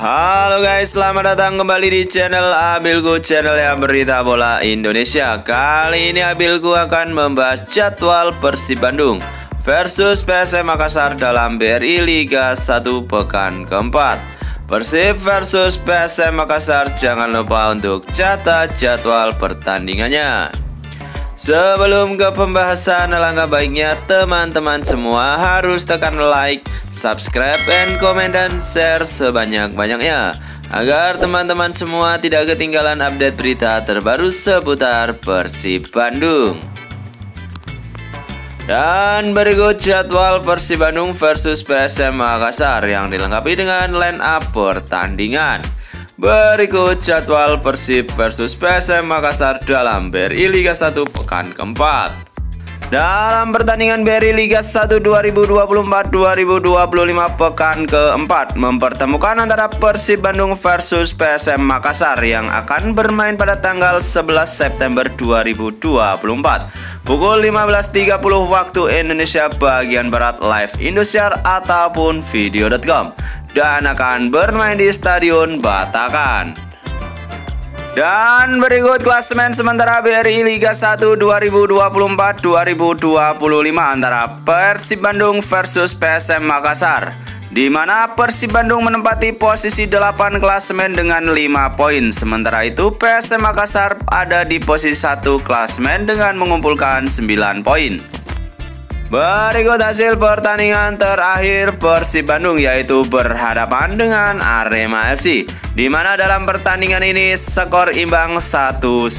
Halo guys, selamat datang kembali di channel Abilku, channel yang berita bola Indonesia. Kali ini Abilku akan membahas jadwal Persib Bandung versus PSM Makassar dalam BRI Liga 1 pekan keempat. Persib versus PSM Makassar, jangan lupa untuk catat jadwal pertandingannya. Sebelum ke pembahasan, alangkah baiknya teman-teman semua harus tekan like, subscribe, and komen dan share sebanyak-banyaknya agar teman-teman semua tidak ketinggalan update berita terbaru seputar Persib Bandung. Dan berikut jadwal Persib Bandung versus PSM Makassar yang dilengkapi dengan line up pertandingan. Berikut jadwal Persib versus PSM Makassar dalam BRI Liga 1 pekan keempat. Dalam pertandingan BRI Liga 1 2024-2025 pekan keempat mempertemukan antara Persib Bandung versus PSM Makassar yang akan bermain pada tanggal 11 September 2024 pukul 15.30 waktu Indonesia bagian Barat, live Indosiar ataupun video.com, dan akan bermain di Stadion Batakan. Dan berikut klasemen sementara BRI Liga 1 2024-2025 antara Persib Bandung versus PSM Makassar, di mana Persib Bandung menempati posisi 8 klasemen dengan 5 poin. Sementara itu PSM Makassar ada di posisi 1 klasemen dengan mengumpulkan 9 poin. Berikut hasil pertandingan terakhir Persib Bandung, yaitu berhadapan dengan Arema FC, di mana dalam pertandingan ini skor imbang 1-1.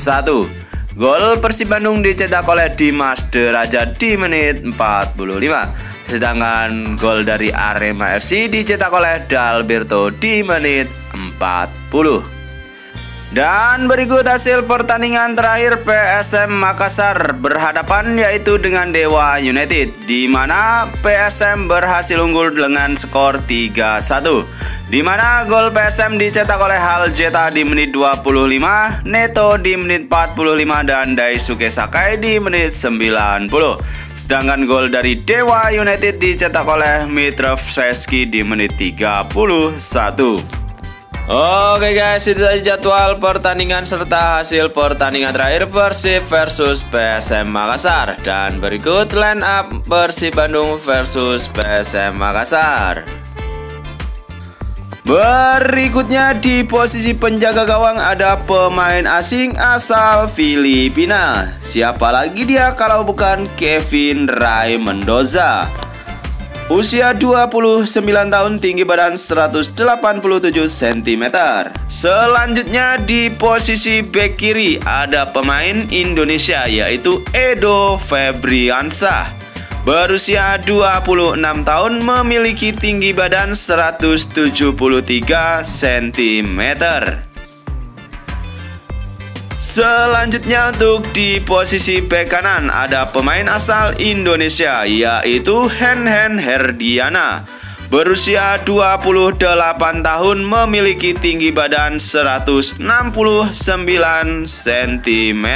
Gol Persib Bandung dicetak oleh Dimas Derajat di menit 45, sedangkan gol dari Arema FC dicetak oleh Dalberto di menit 40. Dan berikut hasil pertandingan terakhir PSM Makassar berhadapan yaitu dengan Dewa United, di mana PSM berhasil unggul dengan skor 3-1, di mana gol PSM dicetak oleh Haljeta di menit 25, Neto di menit 45, dan Daisuke Sakai di menit 90. Sedangkan gol dari Dewa United dicetak oleh Mitrovski di menit 31. Oke guys, itu tadi jadwal pertandingan serta hasil pertandingan terakhir Persib versus PSM Makassar. Dan berikut line up Persib Bandung versus PSM Makassar. Berikutnya di posisi penjaga gawang ada pemain asing asal Filipina. Siapa lagi dia kalau bukan Kevin Ray Mendoza. Usia 29 tahun, tinggi badan 187 cm. Selanjutnya di posisi bek kiri ada pemain Indonesia yaitu Edo Febriansyah. Berusia 26 tahun, memiliki tinggi badan 173 cm. Selanjutnya untuk di posisi bek kanan ada pemain asal Indonesia yaitu Henhen Herdiana. Berusia 28 tahun, memiliki tinggi badan 169 cm.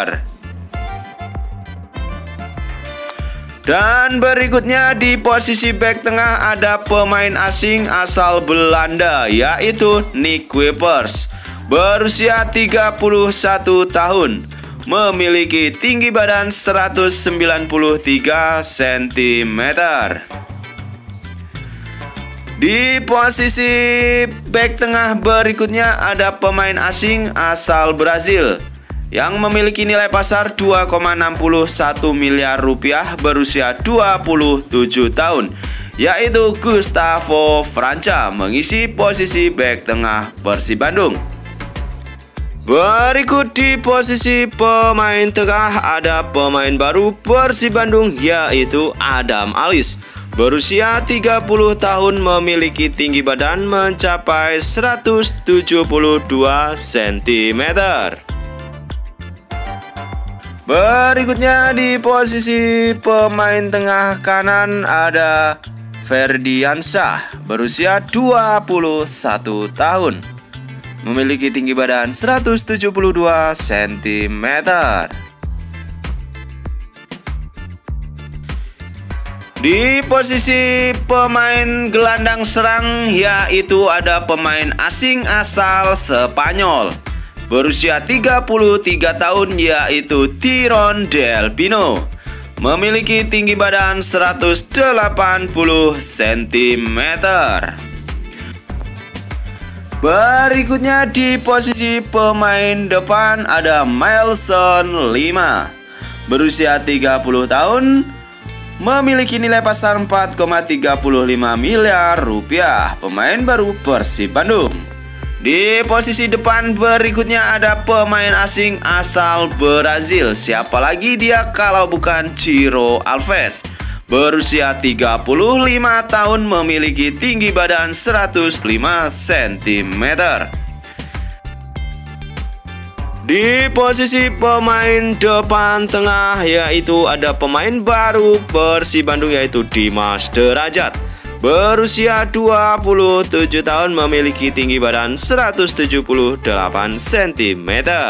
Dan berikutnya di posisi bek tengah ada pemain asing asal Belanda yaitu Nick Kuipers. Berusia 31 tahun, memiliki tinggi badan 193 cm. Di posisi bek tengah berikutnya ada pemain asing asal Brazil yang memiliki nilai pasar 2,61 miliar rupiah, berusia 27 tahun, yaitu Gustavo Franca, mengisi posisi bek tengah Persib Bandung. Berikut di posisi pemain tengah ada pemain baru Persib Bandung yaitu Adam Alis. Berusia 30 tahun, memiliki tinggi badan mencapai 172 cm. Berikutnya di posisi pemain tengah kanan ada Ferdiansyah. Berusia 21 tahun, memiliki tinggi badan 172 cm. Di posisi pemain gelandang serang yaitu ada pemain asing asal Spanyol berusia 33 tahun yaitu Tyrone Del Pino. Memiliki tinggi badan 180 cm. Berikutnya di posisi pemain depan ada Mailson Lima berusia 30 tahun. Memiliki nilai pasar 4,35 miliar rupiah. Pemain baru Persib Bandung. Di posisi depan berikutnya ada pemain asing asal Brazil. Siapa lagi dia kalau bukan Ciro Alves. Berusia 35 tahun, memiliki tinggi badan 105 cm. Di posisi pemain depan tengah yaitu ada pemain baru Persib Bandung yaitu Dimas Derajat. Berusia 27 tahun, memiliki tinggi badan 178 cm.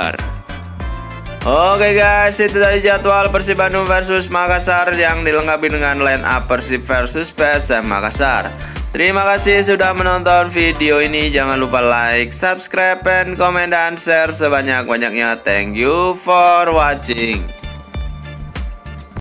Oke guys, itu tadi jadwal Persib Bandung versus Makassar yang dilengkapi dengan line up Persib versus PSM Makassar. Terima kasih sudah menonton video ini. Jangan lupa like, subscribe, komen, dan share sebanyak-banyaknya. Thank you for watching.